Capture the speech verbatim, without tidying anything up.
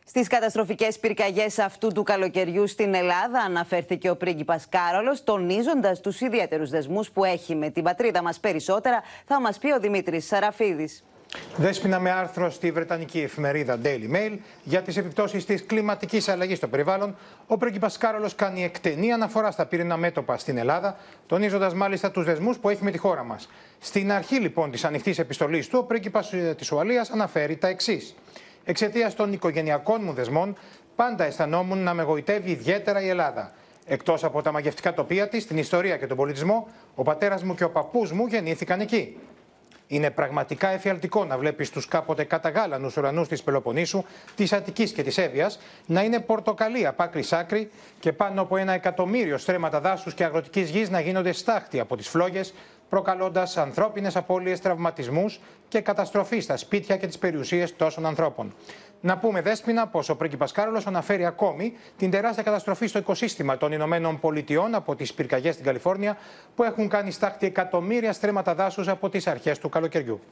Στις καταστροφικές πυρκαγιές αυτού του καλοκαιριού στην Ελλάδα αναφέρθηκε ο πρίγκιπας Κάρολος, τονίζοντας τους ιδιαίτερους δεσμούς που έχει με την πατρίδα μας. Περισσότερα θα μας πει ο Δημήτρης Σαραφίδης. Δέσποινα με άρθρο στη βρετανική εφημερίδα Daily Mail για τις επιπτώσεις της κλιματικής αλλαγής στο περιβάλλον, ο πρίγκιπας Κάρολος κάνει εκτενή αναφορά στα πυρηνικά μέτωπα στην Ελλάδα, τονίζοντας μάλιστα τους δεσμούς που έχει με τη χώρα μας. Στην αρχή λοιπόν της ανοιχτής επιστολής του, ο πρίγκιπας της Ουαλίας αναφέρει τα εξής. Εξαιτίας των οικογενειακών μου δεσμών, πάντα αισθανόμουν να με γοητεύει ιδιαίτερα η Ελλάδα. Εκτός από τα μαγευτικά τοπία της, την ιστορία και τον πολιτισμό, ο πατέρας μου και ο παππούς μου γεννήθηκαν εκεί. Είναι πραγματικά εφιαλτικό να βλέπεις τους κάποτε καταγάλανους ουρανούς της Πελοποννήσου, της Αττικής και της Εύβοιας να είναι πορτοκαλί απ' άκρη σ' άκρη και πάνω από ένα εκατομμύριο στρέμματα δάσους και αγροτικής γης να γίνονται στάχτη από τις φλόγες, προκαλώντας ανθρώπινες απώλειες, τραυματισμούς και καταστροφή στα σπίτια και τις περιουσίες τόσων ανθρώπων. Να πούμε, Δέσποινα, πως ο πρίγκιπας Κάρολος αναφέρει ακόμη την τεράστια καταστροφή στο οικοσύστημα των Ηνωμένων Πολιτειών από τις πυρκαγιές στην Καλιφόρνια, που έχουν κάνει στάχτη εκατομμύρια στρέμματα δάσους από τις αρχές του καλοκαιριού.